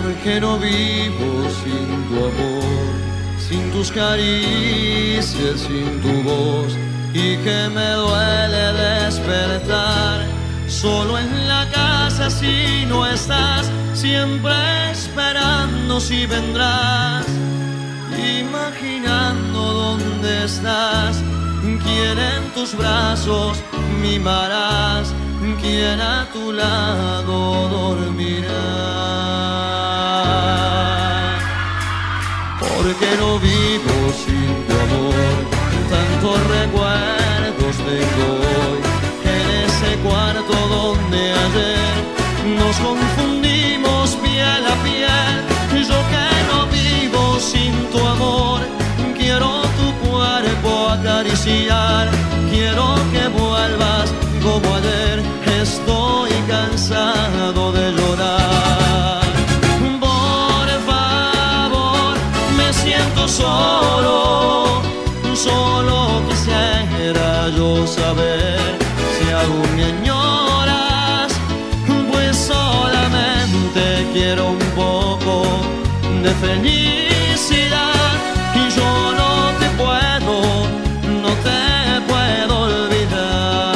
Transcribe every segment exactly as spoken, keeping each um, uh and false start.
porque no vivo sin tu amor, sin tus caricias, sin tu voz, y que me duele despertar solo en la casa si no estás, siempre esperando si vendrás, imaginando dónde estás, quién en tus brazos mimarás, quién a tu lado dormirá. Porque no vivo sin tu amor, tantos recuerdos tengo hoy, en ese cuarto donde ayer nos confundimos piel a piel. Yo que no vivo sin tu amor, quiero tu cuerpo acariciar, quiero que vuelvas como ayer, estoy cansado de llorar. Por favor, me siento solo, solo quisiera yo saber si aún me añoras, pues solamente quiero un poco de felicidad, y yo no te puedo, no te puedo olvidar.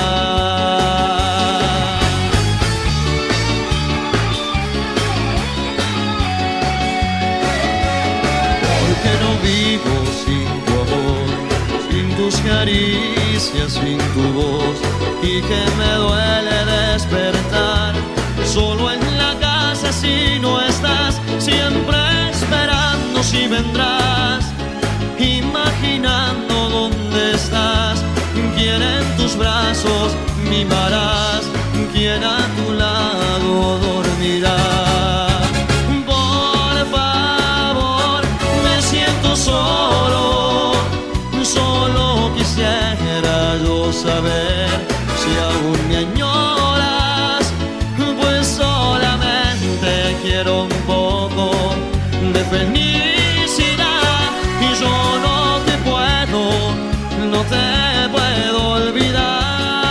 Porque no vivo sin tu amor, sin tus caricias, sin tu voz, y que me duele despertar solo en la casa si no estás, siempre esperando si vendrás, imaginando dónde estás, quién en tus brazos mimarás, quién a tu lado dormirá. Por favor, me siento solo, solo quisiera yo saber si aún me añoras, pues solamente quiero un poco de felicidad, y yo no te puedo, no te puedo olvidar.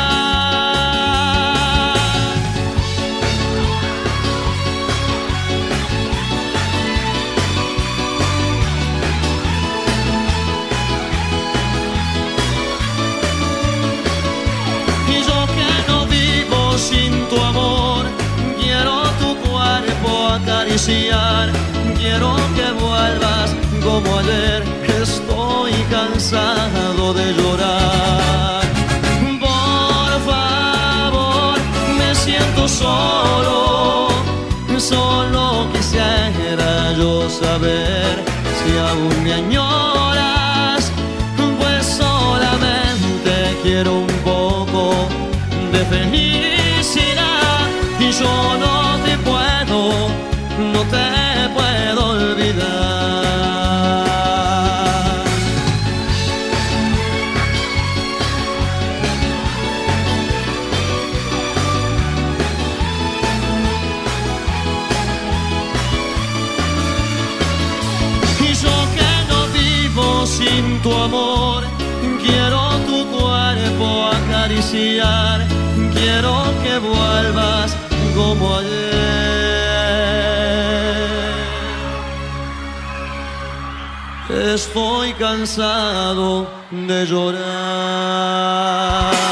Y yo que no vivo sin tu amor, quiero tu cuerpo acariciar, quiero que vuelvas como ayer, estoy cansado de llorar. Por favor, me siento solo, solo quisiera yo saber si aún me añoras, pues solamente quiero un poco de felicidad, y yo no te puedo, no te puedo olvidar. Y yo que no vivo sin tu amor, quiero tu cuerpo acariciar, quiero que vuelvas como ayer. Estoy cansado de llorar.